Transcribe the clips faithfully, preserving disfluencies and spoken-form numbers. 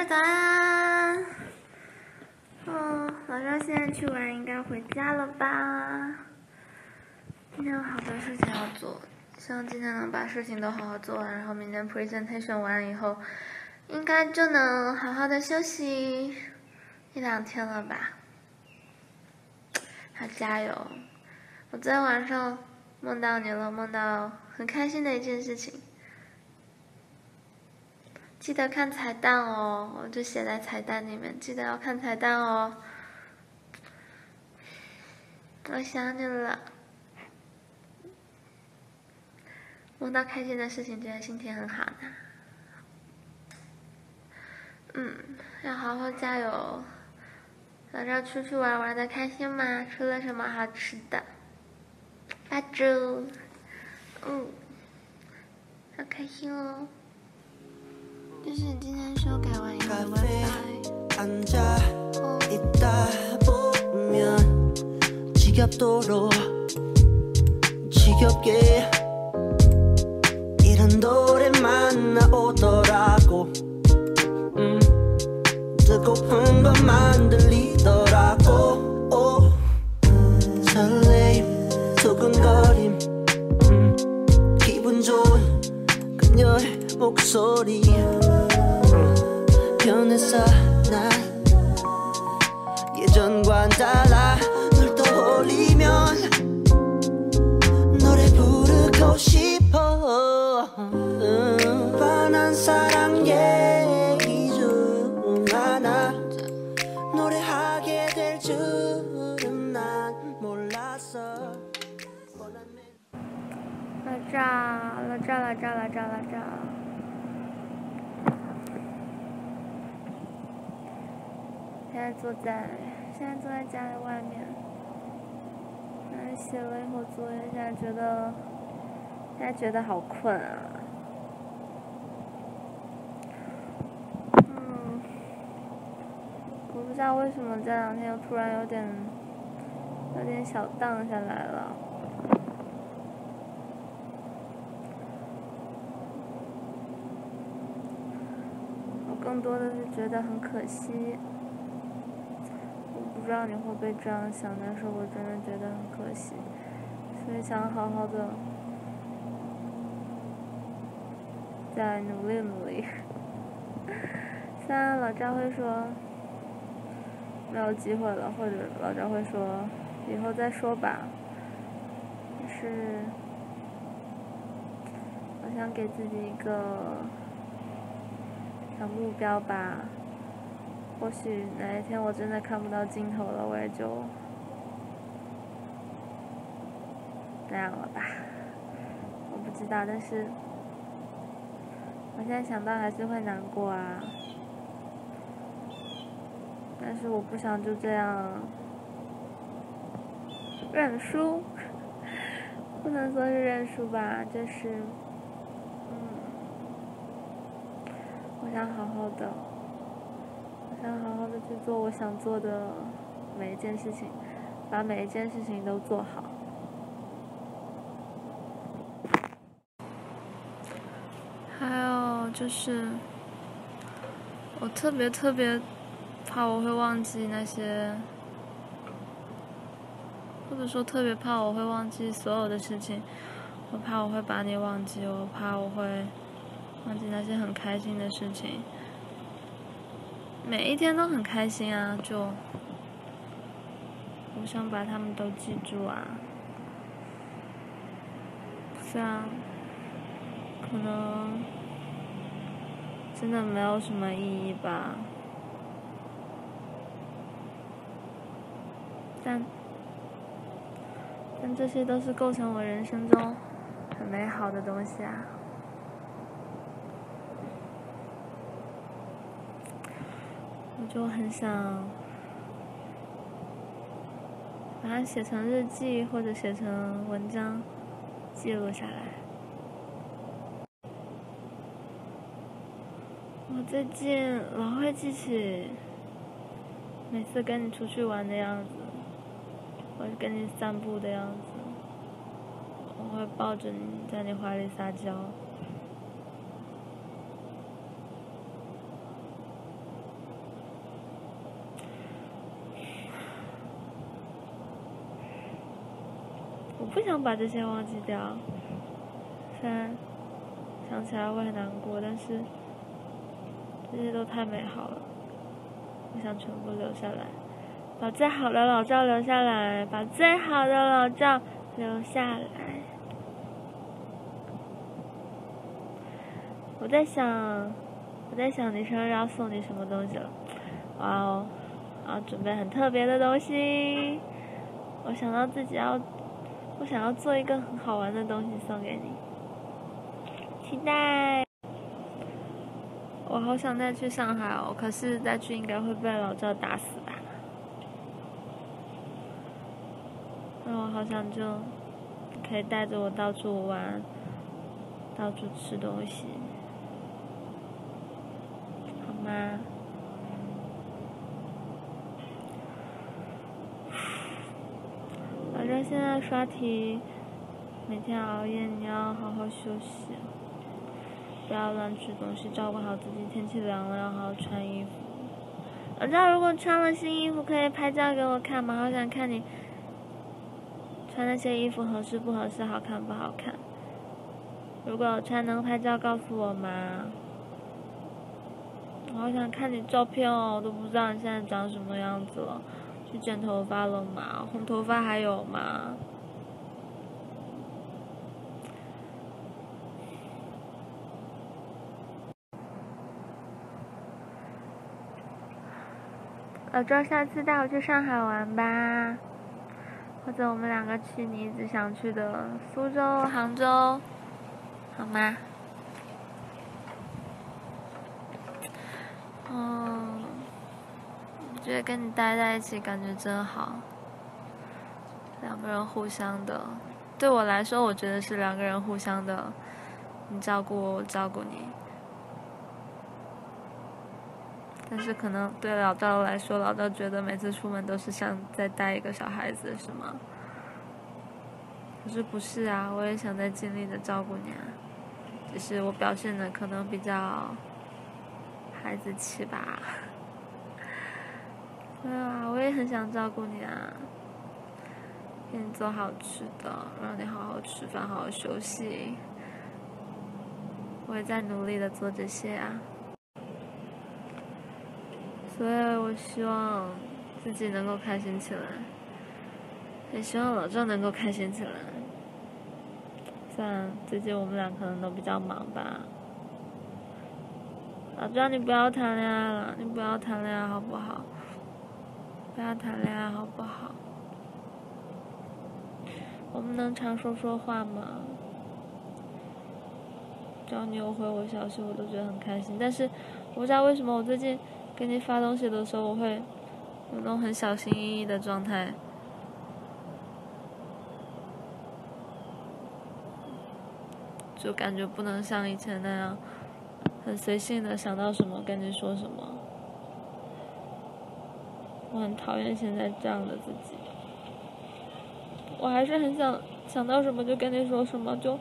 早安。嗯，老赵现在去玩，应该回家了吧？今天有好多事情要做，希望今天能把事情都好好做完，然后明天 presentation 完以后，应该就能好好的休息一两天了吧。好，加油！我昨天晚上梦到你了，梦到很开心的一件事情。记得看彩蛋哦，我就写在彩蛋里面，记得要看彩蛋哦。我想你了。梦到开心的事情，觉得心情很好呢。嗯，要好好加油。老赵出去玩玩的开心吗？吃了什么好吃的？八猪。嗯，好开心哦。这是今天修改完以后的 WiFi。 어. 있다 보면 지겹도록 지겹게 이런 노래만 나오더라고. 음, 듣고픈 것만 들리더라고. 오, 설레임 두근거림 음, 기분 좋은 그녀의 목소리 음, 변했어 난 예전과는 달라. 널 떠올리면 노래 부르고 싶어. 음, 뻔한 사랑 얘기 중 하나 노래하게 될 줄은 난 몰랐어. 老赵，老赵，老赵，老赵，老赵。现在坐在，现在坐在家里外面，然后写了一会儿作业，现在觉得，现在觉得好困啊。嗯，我不知道为什么这两天又突然有点，有点小荡下来了。我更多的是觉得很可惜。不知道你会不会这样想，但是我真的觉得很可惜，所以想好好的再努力努力。虽然老赵会说没有机会了，或者老赵会说以后再说吧，但是我想给自己一个小目标吧。或许哪一天我真的看不到尽头了，我也就那样了吧。我不知道，但是我现在想到还是会难过啊。但是我不想就这样认输，不能说是认输吧，就是嗯，我想好好的。想好好的去做我想做的每一件事情，把每一件事情都做好。还有就是，我特别特别怕我会忘记那些，或者说特别怕我会忘记所有的事情。我怕我会把你忘记，我怕我会忘记那些很开心的事情。每一天都很开心啊，就我想把他们都记住啊。虽然可能真的没有什么意义吧，但但这些都是构成我人生中很美好的东西啊。我就很想把它写成日记，或者写成文章，记录下来。我最近老会记起每次跟你出去玩的样子，或者跟你散步的样子，我会抱着你在你怀里撒娇。 不想把这些忘记掉，虽然想起来会很难过，但是这些都太美好了，我想全部留下来，把最好的老照留下来，把最好的老照留下来。我在想，我在想你生日要送你什么东西了？哇哦，要准备很特别的东西。我想到自己要，我想要做一个很好玩的东西送给你，期待。我好想再去上海哦，可是再去应该会被老赵打死吧？那我好想就可以带着我到处玩，到处吃东西。吗？反正现在刷题，每天熬夜，你要好好休息，不要乱吃东西，照顾好自己。天气凉了，要好好穿衣服。我知道，如果穿了新衣服，可以拍照给我看吗？好想看你穿那些衣服合适不合适，好看不好看。如果有穿能拍照告诉我吗？我好想看你照片哦，我都不知道你现在长什么样子了。去剪头发了吗？红头发还有吗？老周，下次带我去上海玩吧，或者我们两个去你一直想去的苏州、杭州，好吗？嗯，我觉得跟你待在一起感觉真好，两个人互相的，对我来说，我觉得是两个人互相的，你照顾我，我照顾你。但是可能对老赵来说，老赵觉得每次出门都是像在带一个小孩子，是吗？可是不是啊，我也想在尽力的照顾你啊，只是我表现的可能比较孩子气吧。对啊，我也很想照顾你啊，给你做好吃的，让你好好吃饭，好好休息。我也在努力的做这些啊。所以我希望自己能够开心起来，也希望老赵能够开心起来。虽然最近我们俩可能都比较忙吧。老赵，你不要谈恋爱了，你不要谈恋爱好不好？不要谈恋爱好不好？我们能常说说话吗？只要你有回我消息，我都觉得很开心。但是我不知道为什么我最近给你发东西的时候，我会有那种很小心翼翼的状态，就感觉不能像以前那样很随性的想到什么跟你说什么。我很讨厌现在这样的自己，我还是很想想到什么就跟你说什么，就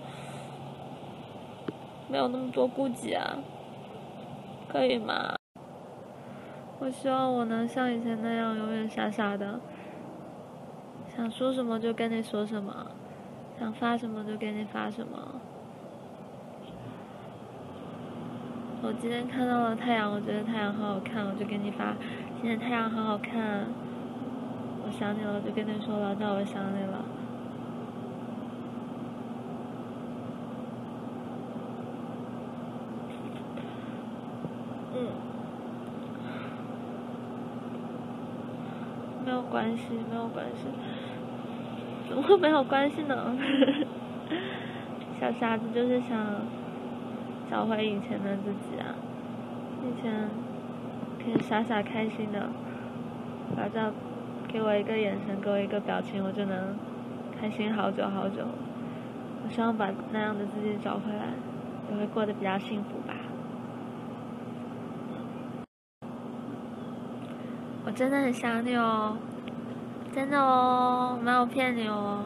没有那么多顾忌啊，可以吗？我希望我能像以前那样永远傻傻的，想说什么就跟你说什么，想发什么就给你发什么。我今天看到了太阳，我觉得太阳好好看，我就给你发，今天太阳好好看，我想你了，我就跟你说老赵我想你了。嗯，没有关系，没有关系，怎么会没有关系呢？小傻子就是想找回以前的自己啊，以前可以傻傻开心的，老赵给我一个眼神，给我一个表情，我就能开心好久好久。我希望把那样的自己找回来，也会过得比较幸福吧。我真的很想你哦，真的哦，没有骗你哦。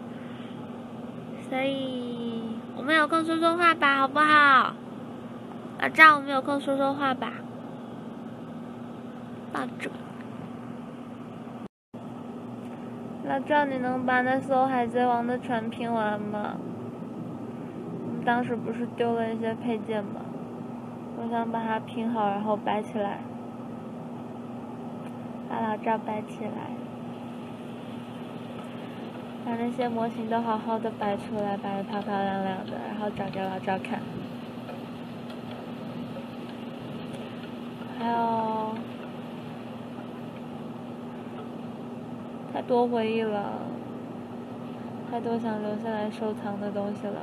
所以我们有空说说话吧，好不好？老赵，我们有空说说话吧。抱住。 老赵，你能把那艘海贼王的船拼完吗？我们当时不是丢了一些配件吗？我想把它拼好，然后摆起来，把老赵摆起来，把那些模型都好好的摆出来，摆得漂漂亮亮的，然后找给老赵看。还有太多回忆了，太多想留下来收藏的东西了。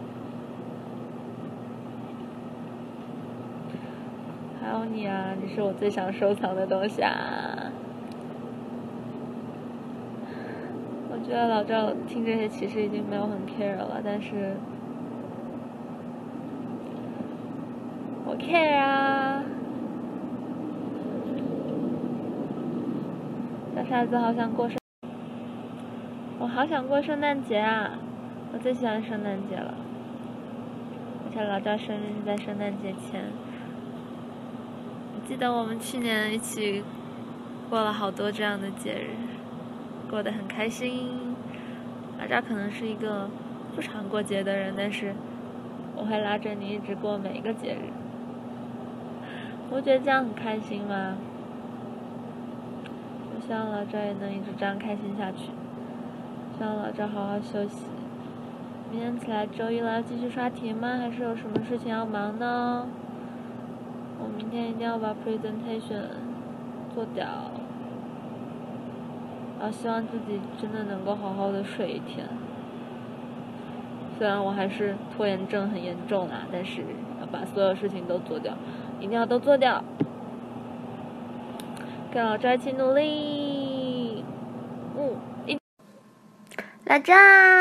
还有你啊，你是我最想收藏的东西啊！我觉得老赵听这些其实已经没有很 care 了，但是我 care 啊！小傻子好想过圣，我好想过圣诞节啊！我最喜欢圣诞节了，而且老赵生日是在圣诞节前。记得我们去年一起过了好多这样的节日，过得很开心。老赵可能是一个不常过节的人，但是我会拉着你一直过每一个节日。我觉得这样很开心嘛。我希望老赵也能一直这样开心下去。希望老赵好好休息。明天起来周一了，要继续刷题吗？还是有什么事情要忙呢？我明天一定要把 presentation 做掉，然后希望自己真的能够好好的睡一天。虽然我还是拖延症很严重啦，但是要把所有事情都做掉，一定要都做掉。跟老赵一起努力。嗯，一老赵，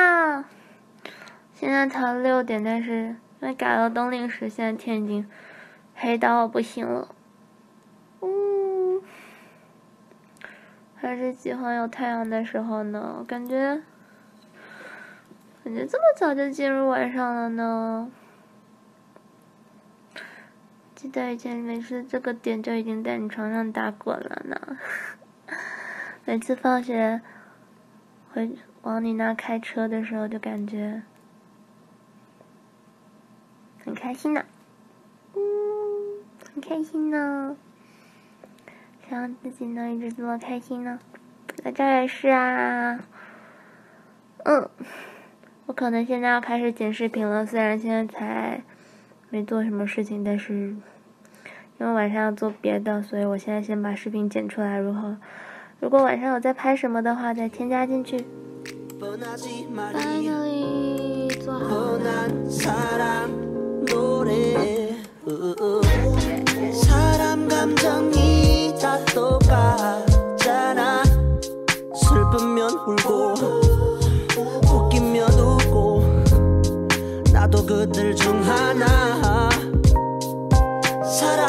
现在才六点，但是因为改了冬令时，现在天已经黑到我不行了。嗯，还是喜欢有太阳的时候呢，感觉感觉这么早就进入晚上了呢。记得以前每次这个点就已经在你床上打滚了呢。每次放学回往你那开车的时候，就感觉很开心呢。嗯，很开心呢。希望自己能一直这么开心呢。老赵也是啊。嗯，我可能现在要开始剪视频了，虽然现在才没做什么事情，但是因为晚上要做别的，所以我现在先把视频剪出来，如果如果晚上有在拍什么的话，再添加进去。Finally 做好了。 그들 중 하나 사랑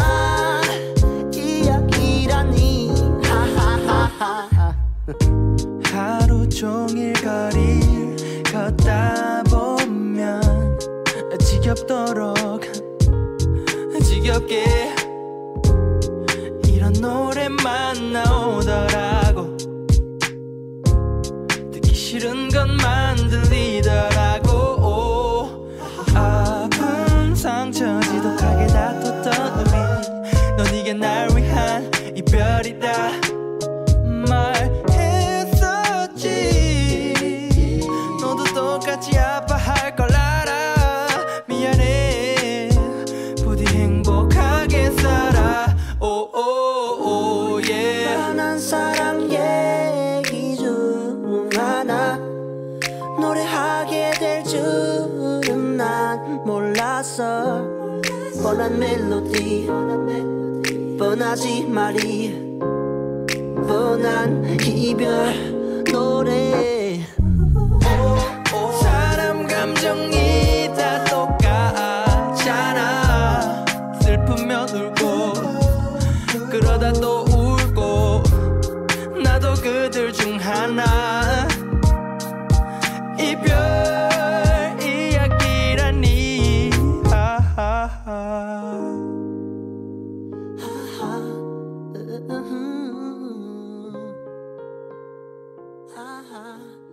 이야기라니 하하하하 하루 종일 거리를 걷다 보면 지겹도록 지겹게 이런 노래만 나오더라고 듣기 싫은 것만 들리더라고 상처 지독하게 다퉜던 우리 넌 이게 날 위한 이별이다 말했었지 너도 똑같이 아파할 걸 알아 미안해 부디 행복하게 살아 오오오 예 뻔한 사랑 얘기 중 하나 노래하게 될 줄은 난 몰랐어 뻔한 멜로디 뻔하지 말이 뻔한 이별 노래 사람 감정이 다 똑같잖아 슬프면 울고 그러다 또 울고 나도 그들 중 하나 이별 Uh-huh. 나